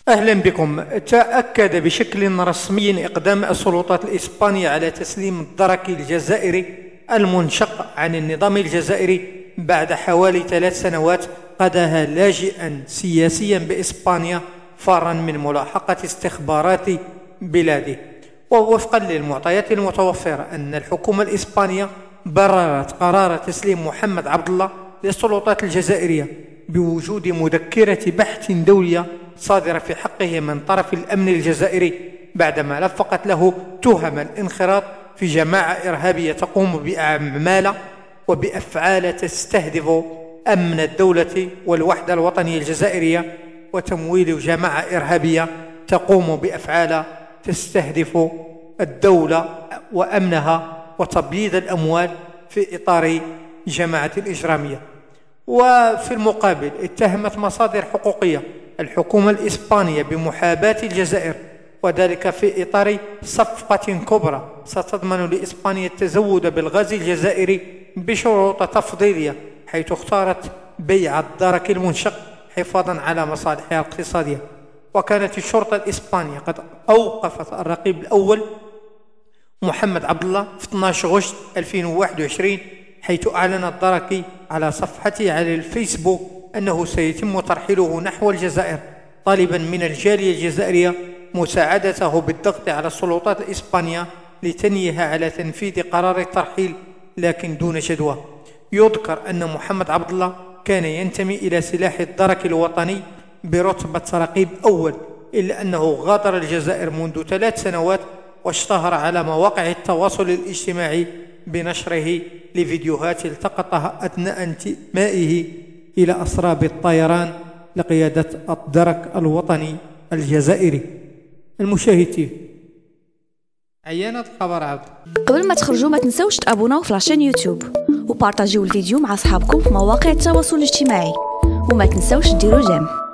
أهلا بكم. تأكد بشكل رسمي إقدام السلطات الإسبانية على تسليم الدرك الجزائري المنشق عن النظام الجزائري بعد حوالي 3 سنوات قضاها لاجئا سياسيا بإسبانيا فرا من ملاحقة استخبارات بلاده. ووفقا للمعطيات المتوفرة أن الحكومة الإسبانية بررت قرار تسليم محمد عبد الله للسلطات الجزائرية بوجود مذكرة بحث دولية صادرة في حقه من طرف الأمن الجزائري بعدما لفقت له تهم الانخراط في جماعة إرهابية تقوم بأعمال وبأفعال تستهدف أمن الدولة والوحدة الوطنية الجزائرية، وتمويل جماعة إرهابية تقوم بأفعال تستهدف الدولة وأمنها وتبييض الأموال في إطار جماعة الإجرامية. وفي المقابل اتهمت مصادر حقوقية الحكومة الإسبانية بمحاباة الجزائر، وذلك في إطار صفقة كبرى ستضمن لإسبانيا التزود بالغاز الجزائري بشروط تفضيلية، حيث اختارت بيع الدرك المنشق حفاظا على مصالحها الاقتصادية. وكانت الشرطة الإسبانية قد أوقفت الرقيب الأول محمد عبد الله في 12 غشت 2021، حيث أعلن الدركي على صفحته على الفيسبوك أنه سيتم ترحيله نحو الجزائر، طالبا من الجالية الجزائرية مساعدته بالضغط على السلطات الإسبانية لتنيه على تنفيذ قرار الترحيل، لكن دون جدوى. يذكر أن محمد عبد الله كان ينتمي إلى سلاح الدرك الوطني برتبة رقيب أول، إلا أنه غادر الجزائر منذ 3 سنوات، واشتهر على مواقع التواصل الاجتماعي بنشره لفيديوهات التقطها أثناء انتمائه إلى أسراب الطيران لقيادة الدرك الوطني الجزائري. المشاهد عينة خبر عبد. قبل ما تخرجوا ما تنسوش تابوناو في لاشين يوتيوب وبارطاجيو الفيديو مع أصحابكم في مواقع التواصل الاجتماعي، وما تنسوش ديروا جيم.